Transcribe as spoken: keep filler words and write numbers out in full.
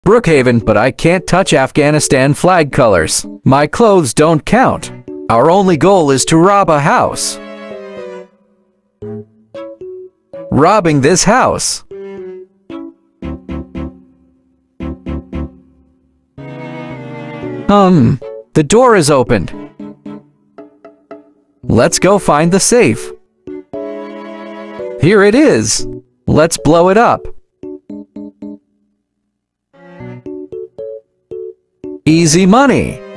Brookhaven, but I can't touch Afghanistan flag colors. My clothes don't count. Our only goal is to rob a house. Robbing this house. Um, the door is opened. Let's go find the safe. Here it is. Let's blow it up. Easy money.